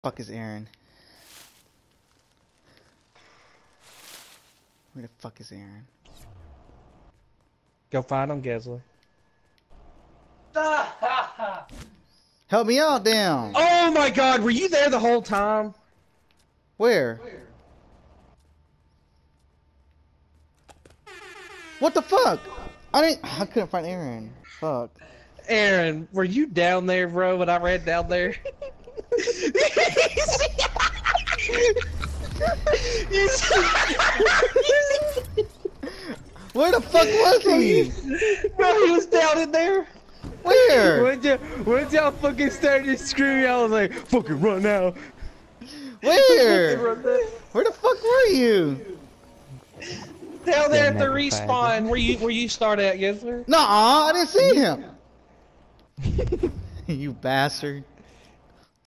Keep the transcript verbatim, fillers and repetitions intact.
Fuck is Aaron? Where the fuck is Aaron? Go find him, Gessler. Help me out, damn! Oh my God, were you there the whole time? Where? Where? What the fuck? I didn't. I couldn't find Aaron. Fuck. Aaron, were you down there, bro? When I ran down there? Where the fuck was he? Bro, he was down in there. Where? When y'all, when y'all fucking started screaming, I was like, "Fucking run now!" Where? Run now. Where the fuck were you? Down there at the respawn where you where you started at, Gessler. Nuh-uh, I didn't see him. You bastard.